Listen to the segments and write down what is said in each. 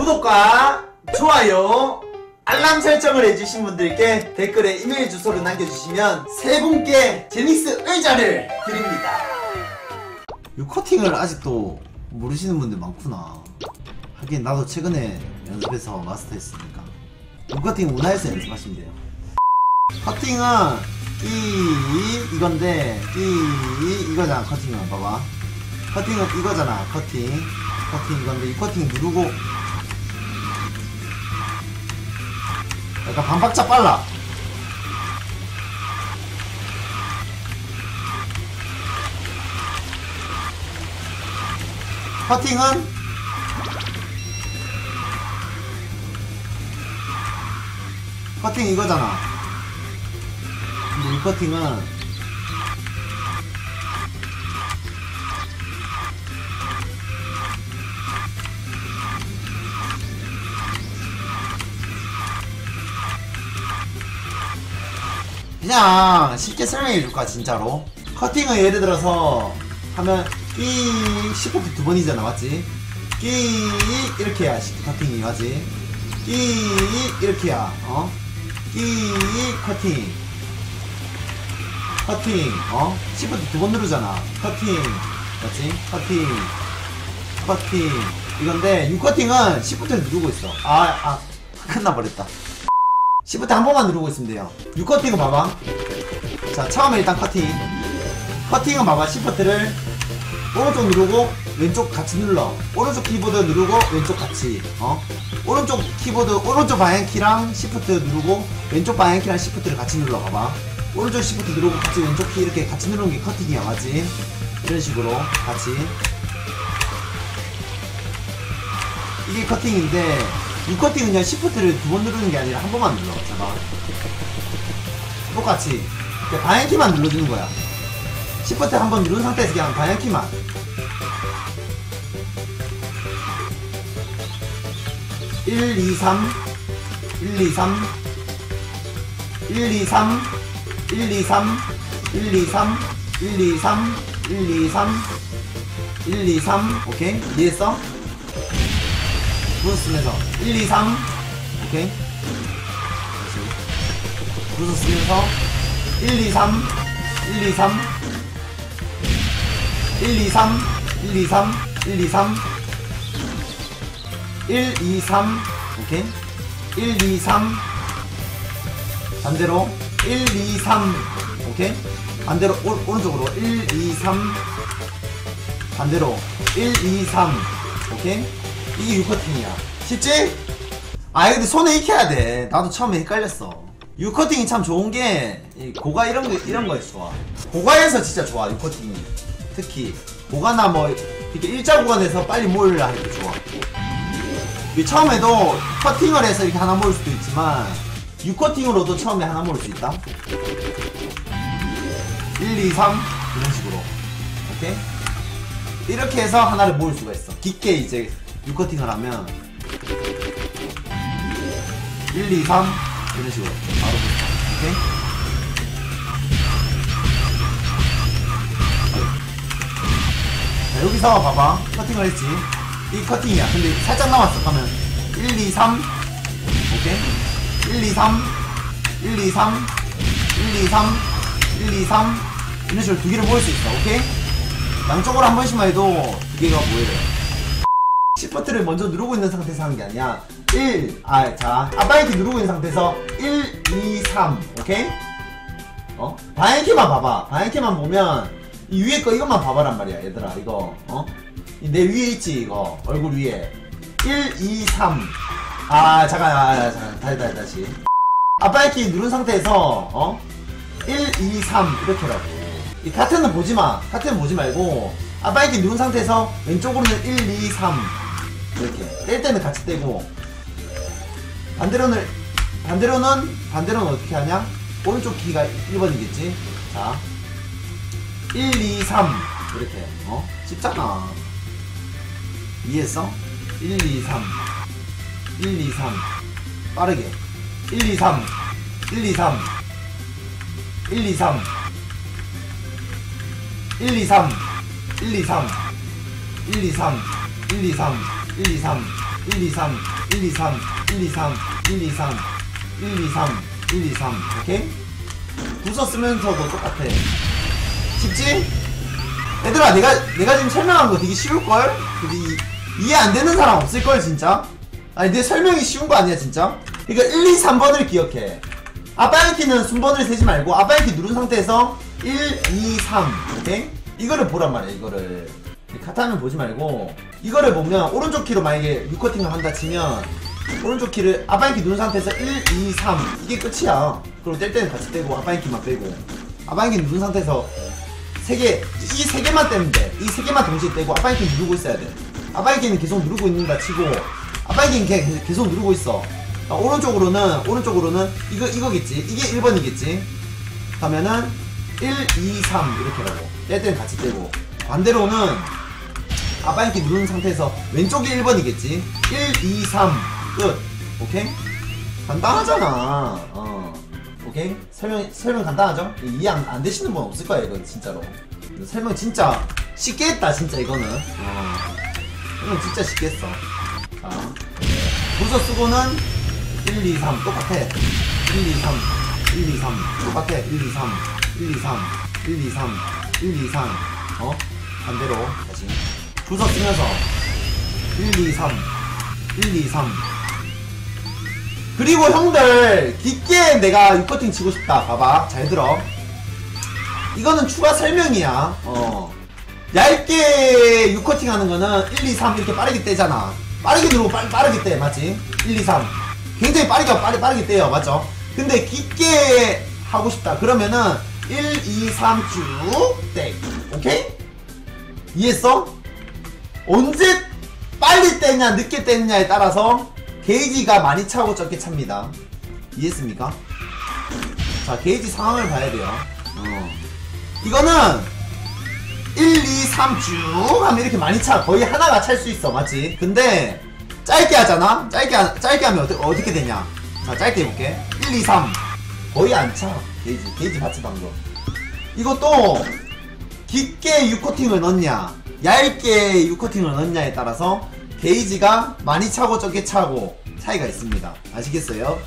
구독과 좋아요 알람 설정을 해주신 분들께 댓글에 이메일 주소를 남겨주시면 세 분께 제닉스 의자를 드립니다. 이 커팅을 아직도 모르시는 분들 많구나. 하긴 나도 최근에 연습해서 마스터했으니까. 이 커팅 문화에서 연습하시면 돼요. 커팅은 이건데 이거잖아. 커팅은 봐봐. 커팅은 이거잖아. 커팅 이건데 이 커팅 누르고 약간 반박자 빨라. 커팅 이거잖아. 근데 이 커팅은 그냥 쉽게 설명해 줄까 진짜로. 커팅은 예를 들어서 하면 이 시프트 두 번이잖아. 맞지? 이렇게 해야 커팅이 맞지? 이렇게 해야 커팅 시프트 두 번 누르잖아. 커팅 맞지? 커팅 이건데 이 커팅은 시프트를 누르고 있어. 끝나버렸다. 시프트 한 번만 누르고 있으면 돼요. 6커팅은 봐봐. 자, 처음에 일단 커팅은 봐봐. 시프트를 오른쪽 누르고 왼쪽 같이 눌러. 오른쪽 키보드 누르고 왼쪽 같이 오른쪽 키보드 오른쪽 방향키랑 시프트 누르고 왼쪽 방향키랑 시프트를 같이 눌러. 봐봐. 오른쪽 시프트 누르고 같이 왼쪽 키 이렇게 같이 누르는 게 커팅이야. 맞지? 이런 식으로 같이. 이게 커팅인데 이 커팅은 그냥 시프트를 두 번 누르는 게 아니라 한 번만 눌러. 잠깐. 똑같이 방향키만 눌러주는 거야. 시프트 한 번 누른 상태에서 그냥 방향키만. (1, 2, 3) 1, 2, 3 1, 2, 3 1, 2, 3 1, 2, 3 1, 2, 3 1, 2, 3 1, 2, 3 오케이? 이해했어? 브루스 쓰면서 1, 2, 3 오케이? 다시 브루스 쓰면서 1, 2, 3 1, 2, 3 1, 2, 3 1, 2, 3 1, 2, 3 1, 2, 3 오케이? 1, 2, 3 반대로 1, 2, 3 오케이? 반대로 오른쪽으로 1, 2, 3 반대로 1, 2, 3 오케이? 이게 6커팅이야. 쉽지? 근데 손에 익혀야 돼. 나도 처음에 헷갈렸어. 6커팅이 참 좋은게 고가 이런 거에 좋아. 고가에서 진짜 좋아. 6커팅이 특히 고가나 뭐 이렇게 일자 구간에서 빨리 모으려 할 때 좋아. 처음에도 커팅을 해서 이렇게 하나 모을 수도 있지만 6커팅으로도 처음에 하나 모을 수 있다. 1, 2, 3 이런 식으로 오케이? 이렇게 해서 하나를 모을 수가 있어. 깊게 이제 6커팅을 하면 1, 2, 3 이런 식으로 바로 오케이? 자, 여기서 봐봐. 커팅을 했지. 이 커팅이야. 근데 살짝 남았어. 그러면 1, 2, 3 오케이? 1, 2, 3 1, 2, 3 1, 2, 3 1, 2, 3 이런 식으로 두 개를 모을 수 있어. 오케이? 양쪽으로 한 번씩만 해도 두 개가 모여요. 시프트를 먼저 누르고 있는 상태에서 하는 게 아니야. 앞방향키 누르고 있는 상태에서 1, 2, 3 오케이? 방향키만 봐봐. 방향키만 보면 이 위에 거 이것만 봐봐란 말이야 얘들아. 이거 내 위에 있지 이거 얼굴 위에 1, 2, 3 잠깐 다시 앞방향키 누른 상태에서 1, 2, 3 이렇게 라고. 이 카트는 보지마. 카트는 보지 말고 앞방향키 누른 상태에서 왼쪽으로는 1, 2, 3 이렇게 뗄 때는 같이 떼고 반대로는 어떻게 하냐? 오른쪽 키가 1번이겠지? 자 1, 2, 3 이렇게 쉽잖아. 이해했어? 1, 2, 3 1, 2, 3 빠르게 1, 2, 3 1, 2, 3 1, 2, 3 1, 2, 3 1, 2, 3 1, 2, 3 1, 2, 3 1, 2, 3 1, 2, 3, 1, 2, 3, 1, 2, 3, 1, 2, 3, 1, 2, 3, 1, 2, 3. 오케이? 부서 쓰면서도 똑같아. 쉽지? 얘들아, 내가 지금 설명한 거 되게 쉬울걸? 근데 이해 안 되는 사람 없을걸, 진짜? 아니, 내 설명이 쉬운 거 아니야, 진짜? 그러니까 1, 2, 3번을 기억해. 아빠의 키는 순번을 세지 말고, 아빠의 키 누른 상태에서 1, 2, 3. 오케이? 이거를 보란 말이야, 이거를. 카타는 보지 말고, 이거를 보면, 오른쪽 키로 만약에 6커팅을 한다 치면, 오른쪽 키를 아빠의 키 누른 상태에서 1, 2, 3. 이게 끝이야. 그리고 뗄 때는 같이 떼고, 아빠의 키만 빼고. 아빠의 키 누른 상태에서 이 세 개만 떼면 돼. 이 세 개만 동시에 떼고, 아빠의 키 누르고 있어야 돼. 아빠의 키는 계속 누르고 있는다 치고, 아빠의 키는 계속 누르고 있어. 오른쪽으로는 이거겠지. 이게 1번이겠지. 그러면은 1, 2, 3 이렇게 하라고. 뗄 때는 같이 떼고. 반대로는 아빠의 키 누른 상태에서 왼쪽이 1번이겠지. 1, 2, 3 끝. 오케이? 간단하잖아. 오케이? 설명 간단하죠? 이해 안 되시는 분 없을 거야, 이거 진짜로. 설명 진짜 쉽게 했다, 진짜 이거는. 설명 진짜 쉽게 했어. 자, 부서 쓰고는 1, 2, 3 똑같아. 1, 2, 3, 1, 2, 3 똑같아. 1, 2, 3, 1, 2, 3, 1, 2, 3, 1, 2, 3 반대로 다시 부서 쓰면서 1, 2, 3, 1, 2, 3 그리고 형들 깊게 내가 6커팅 치고 싶다. 봐봐, 잘 들어. 이거는 추가 설명이야. 얇게 6커팅 하는 거는 1, 2, 3 이렇게 빠르게 떼잖아. 빠르게 누르고 빠르게 떼, 맞지? 1, 2, 3 굉장히 빠르게 떼요, 맞죠? 근데 깊게 하고 싶다 그러면은 1, 2, 3 쭉 떼. 오케이? 이해했어? 언제 빨리 떼냐 늦게 떼냐에 따라서 게이지가 많이 차고 적게 찹니다. 이해했습니까? 자, 게이지 상황을 봐야 돼요. 이거는 1, 2, 3 쭉 하면 이렇게 많이 차. 거의 하나가 찰 수 있어, 맞지? 근데 짧게 하잖아? 짧게 하면 어떻게 되냐? 자, 짧게 해볼게. 1, 2, 3 거의 안 차. 게이지 받치 방법. 이것도 깊게 6커팅을 넣냐 얇게 6커팅을 넣냐에 따라서 게이지가 많이 차고 적게 차고 차이가 있습니다. 아시겠어요?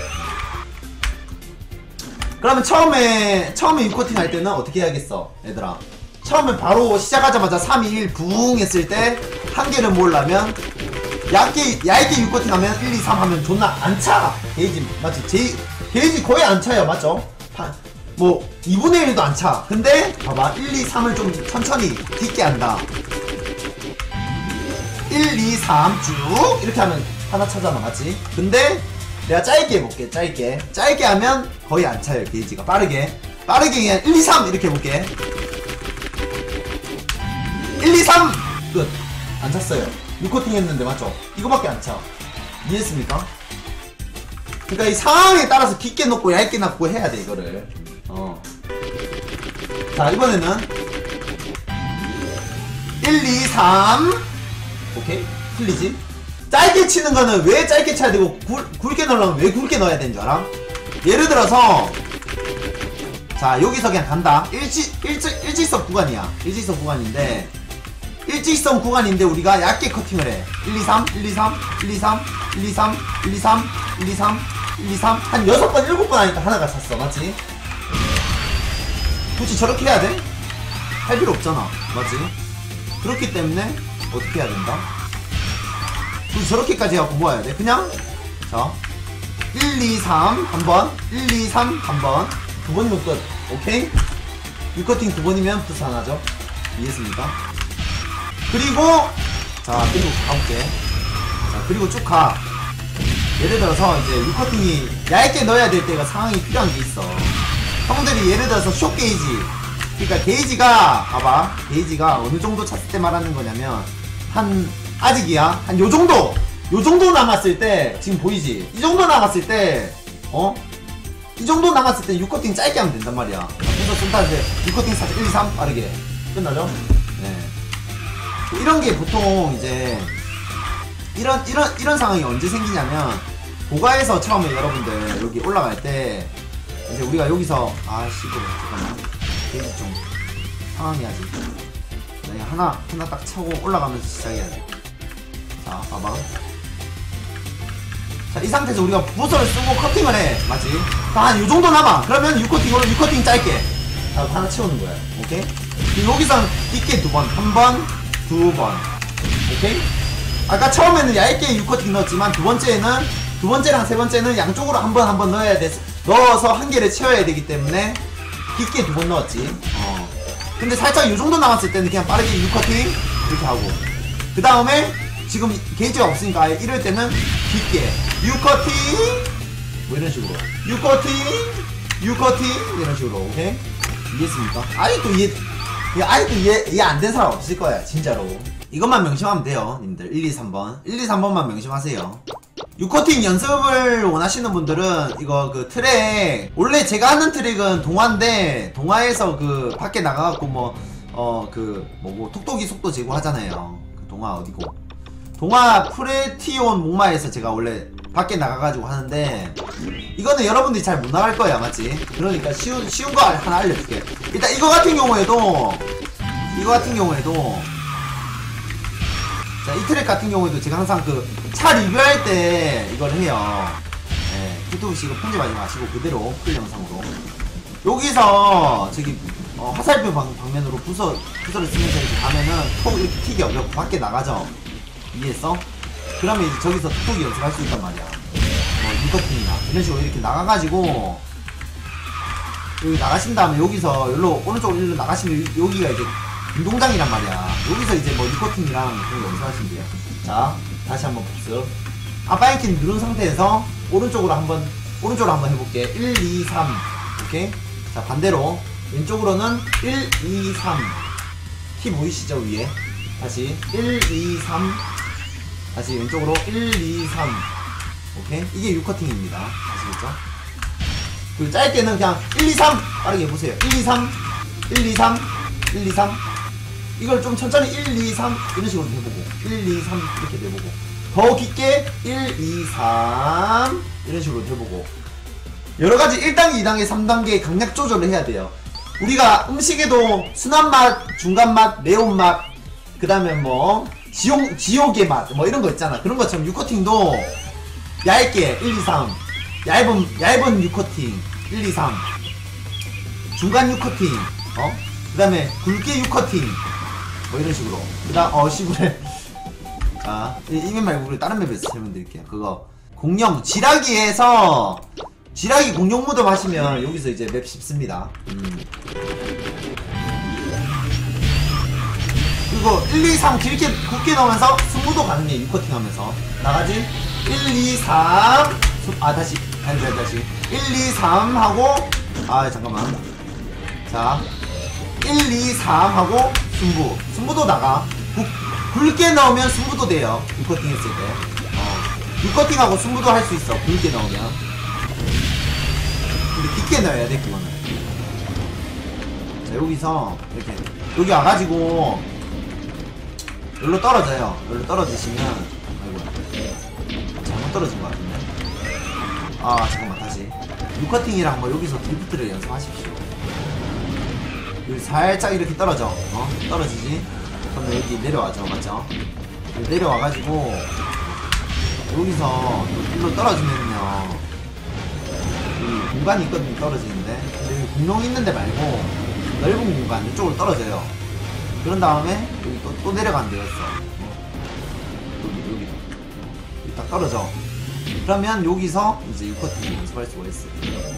그러면 처음에 6커팅 할 때는 어떻게 해야겠어, 얘들아? 처음에 바로 시작하자마자 3, 2, 1 부웅 했을 때 한계를 모으려면 얇게 6커팅 하면 1, 2, 3 하면 존나 안 차. 게이지 맞지? 게이지 거의 안 차요, 맞죠? 뭐 2분의 1도 안 차. 근데 봐봐, 1, 2, 3을 좀 천천히 깊게 한다. 1, 2, 3 쭉 이렇게 하면 하나 차잖아, 맞지? 근데 내가 짧게 해볼게. 짧게 하면 거의 안 차요, 게이지가. 빠르게 그냥 1, 2, 3 이렇게 해볼게. 1, 2, 3 끝. 안 찼어요. 6커팅 했는데, 맞죠? 이거밖에 안 차. 이해했습니까? 그러니까 이 상황에 따라서 깊게 넣고 얇게 넣고 해야 돼, 이거를. 자, 이번에는 1, 2, 3 오케이? 틀리지? 짧게 치는 거는 왜 짧게 쳐야 되고 굵게 넣으려면 왜 굵게 넣어야 되는 줄 알아? 예를 들어서 자, 여기서 그냥 간다. 일직선 구간이야. 일직선 구간인데 일직선 구간인데 우리가 얇게 커팅을 해. 1, 2, 3, 1, 2, 3, 1, 2, 3, 1, 2, 3, 1, 2, 3, 1, 2, 3, 1, 2, 3 한 6번, 7번 하니까 하나가 찼어, 맞지? 굳이 저렇게 해야 돼? 할 필요 없잖아, 맞지? 그렇기 때문에 어떻게 해야 된다? 굳이 저렇게까지 해갖고 뭐 해야 돼? 그냥 자 1, 2, 3 한번 1, 2, 3 한번 두 번이면 끝. 오케이? 6커팅 두 번이면 플러스 하나죠. 이해했습니까? 그리고 자, 그리고 가볼게. 자, 그리고 쭉 가. 예를 들어서 이제 6커팅이 얇게 넣어야 될 때가 상황이 필요한 게 있어. 형들이 예를 들어서 숏 게이지, 그러니까 게이지가 봐봐, 게이지가 어느 정도 찼을 때 말하는 거냐면 아직이야 한 요정도 남았을 때, 지금 보이지? 이 정도 남았을 때 이 정도 남았을 때 6커팅 짧게 하면 된단 말이야. 그래서 쓴다 이제 6커팅 살짝 1, 2, 3 빠르게 끝나죠? 네. 이런 게 보통 이제 이런 상황이 언제 생기냐면, 고가에서 처음에 여러분들 여기 올라갈 때 이제 우리가 여기서 잠깐만, 게이지 좀 상황이 아직 하나 딱 차고 올라가면서 시작해야 돼. 자, 봐봐. 자, 이 상태에서 우리가 부서를 쓰고 커팅을 해. 맞지? 한 요 정도 남아. 그러면 6커팅으로 6커팅 짧게. 자, 하나 채우는 거야. 오케이? 여기서 깊게 2번. 1번, 2번. 오케이? 아까 처음에는 얇게 6커팅 넣었지만 두 번째랑 세 번째는 양쪽으로 한 번 넣어야 돼. 넣어서 한 개를 채워야 되기 때문에 깊게 2번 넣었지. 근데 살짝 요 정도 남았을 때는 그냥 빠르게 6커팅 이렇게 하고. 그 다음에 지금 게이지가 없으니까 이럴 때는 깊게 6커팅 뭐 이런 식으로 6커팅 이런 식으로. 오케이? 이해했습니까? 아직도 이해 안 된 사람 없을 거야 진짜로. 이것만 명심하면 돼요 님들. 1, 2, 3번 1, 2, 3번만 명심하세요. 6커팅 연습을 원하시는 분들은 이거 그 트랙, 원래 제가 하는 트랙은 동화인데 동화에서 그 밖에 나가갖고 뭐고 톡톡이 속도 제고 하잖아요. 그 동화 어디고, 동화 프레티온 목마에서 제가 원래 밖에 나가가지고 하는데 이거는 여러분들이 잘 못 나갈 거야. 맞지? 그러니까 쉬운 거 하나 알려줄게. 일단 이거 같은 경우에도 자, 이 트랙 같은 경우에도 제가 항상 그 차 리뷰할 때 이걸 해요. 예, 유튜브씨 이거 편집하지 마시고 그대로 풀 영상으로. 여기서 저기 화살표 방면으로 부서를 쓰면서 이렇게 가면은 톡 이렇게 튀기 어렵고 밖에 나가죠. 이해했어? 그러면 이제 저기서 톡톡이 연습할 수 있단 말이야. 유커팅이나 이런 식으로 이렇게 나가가지고 여기 나가신 다음에 여기서 여기로 오른쪽으로 일로 나가시면 여기가 이제 운동장이란 말이야. 여기서 이제 뭐 유커팅이랑 그런 거 연습하시면 돼요. 자, 다시 한번 복습. 아빠이키 누른 상태에서 오른쪽으로 한번 해볼게. 1, 2, 3. 오케이? 자, 반대로 왼쪽으로는 1, 2, 3. 키 보이시죠? 위에. 다시 1, 2, 3. 다시 왼쪽으로 1, 2, 3. 오케이? 이게 6커팅입니다. 아시겠죠? 그리고 짧게는 그냥 1, 2, 3. 빠르게 해보세요. 1, 2, 3. 1, 2, 3. 1, 2, 3. 이걸 좀 천천히 1, 2, 3 이런 식으로 해보고 1, 2, 3 이렇게 해보고 더 깊게 1, 2, 3 이런 식으로 해보고 여러가지 1단계, 2단계, 3단계 강약 조절을 해야 돼요. 우리가 음식에도 순한맛, 중간맛, 매운맛, 그 다음에 뭐 지옥의 맛 뭐 이런 거 있잖아. 그런 것처럼 6커팅도 얇게 1, 2, 3 얇은 6커팅 1, 2, 3 중간 6커팅 그 다음에 굵게 6커팅 뭐 이런 식으로. 그 다음 시부레 자, 이 맵 말고 우리 다른 맵에서 설명드릴게요. 그거 공룡 지라기에서 지라기 공룡 무덤 하시면 여기서 이제 맵 쉽습니다. 그리고 1, 2, 3 길게 굵게 넣으면서 승부도 가능해. 6커팅 하면서 나가지. 1, 2, 3 다시 1, 2, 3 하고 잠깐만. 자 1, 2, 3 하고 승부도 나가. 굵게 넣으면 승부도 돼요. 6커팅 했을 때 6커팅하고 승부도 할 수 있어. 굵게 넣으면. 근데 깊게 넣어야 돼 그거는. 자, 여기서 이렇게 여기 와가지고 여기로 떨어져요. 여기로 떨어지시면 아이고 잘못 떨어진 것 같은데. 잠깐만 다시 6커팅이랑 뭐 여기서 드리프트를 연습하십시오. 여기 살짝 이렇게 떨어져. 떨어지지? 그러면 여기 내려와죠. 맞죠? 여기 내려와가지고 여기서 일로 떨어지면요 여기 공간이 있거든요. 떨어지는데 근데 여기 공룡 있는데 말고 넓은 공간 이쪽으로 떨어져요. 그런 다음에 여기 또 내려가는 데였어. 여기 딱 떨어져. 그러면 여기서 이제 6커팅 연습할 수가 있어요.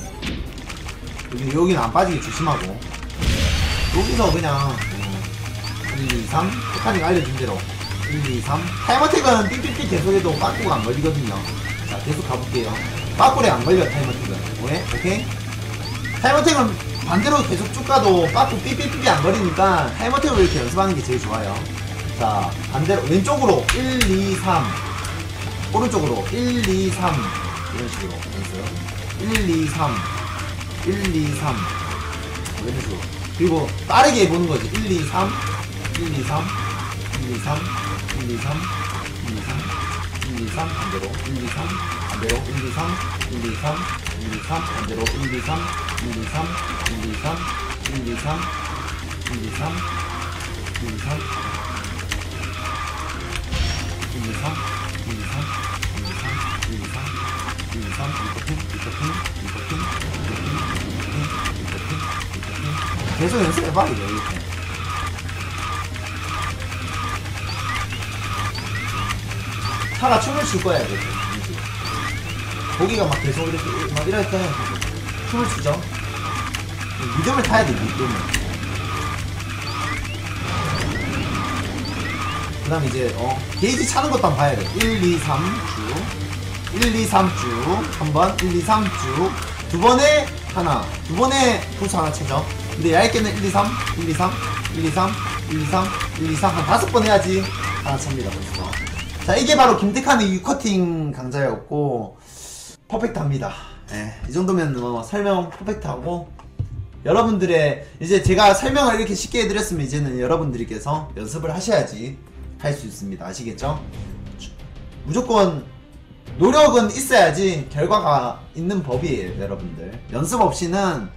여기는 안 빠지게 조심하고 여기서 그냥 1, 2, 3 테카닉 알려준 대로 1, 2, 3 타이머택은 삐삐삐 계속해도 빠꾸가 안 걸리거든요. 자 계속 가볼게요. 빠꾸에 안 걸려 타이머택은. 왜? 오케이? 타이머택은 반대로 계속 쭉 가도 빠꾸 삐삐삐 안 걸리니까 타이머택을 이렇게 연습하는 게 제일 좋아요. 자 반대로 왼쪽으로 1, 2, 3 오른쪽으로 1, 2, 3 이런 식으로 연습. 1, 2, 3 1, 2, 3 이런 식으로. 그리고 빠르게 해보는 거지. 1, 2, 3 1, 2, 3 1, 2, 3 1, 2, 3 1, 2, 3 1, 2, 3 반대로 1, 2, 3 반대로 1, 2, 3 1, 2, 3 1, 2, 3 반대로 1, 2, 3 1, 2, 3 1, 2, 3 1, 2, 3 1, 2, 3 1, 2, 3 1, 2, 3 1, 2, 3 1, 2, 3 1, 2, 3 1, 2, 3 1, 2, 3 계속 연습해봐 이거 이렇게. 차가 춤을 출 거야 이렇게. 고기가 막 계속 이렇게 막 이럴 때 춤을 추죠. 리듬을 타야 돼 리듬을. 그 다음 이제 게이지 차는 것도 한번 봐야 돼. 1, 2, 3 쭉 1, 2, 3 쭉 한번 1, 2, 3 쭉 두 번에 하나 두 번에 부스 하나 채죠. 근데 얇게는 1, 2, 3 1, 2, 3 1, 2, 3 1, 2, 3 1, 2, 3 한 5번 해야지 하나 찹니다 벌써. 자 이게 바로 김태칸의 6커팅 강좌였고 퍼펙트합니다. 예, 이 정도면 설명 퍼펙트하고 여러분들의 이제 제가 설명을 이렇게 쉽게 해드렸으면 이제는 여러분들께서 연습을 하셔야지 할 수 있습니다. 아시겠죠? 무조건 노력은 있어야지 결과가 있는 법이에요 여러분들. 연습 없이는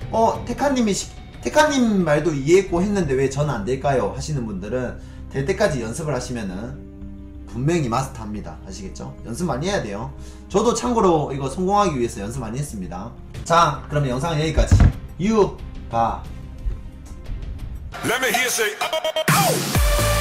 테카님 말도 이해했고 했는데 왜 저는 안 될까요? 하시는 분들은 될 때까지 연습을 하시면은 분명히 마스터합니다. 아시겠죠? 연습 많이 해야 돼요. 저도 참고로 이거 성공하기 위해서 연습 많이 했습니다. 자 그러면 영상은 여기까지. 유 바. Let me hear you say, oh.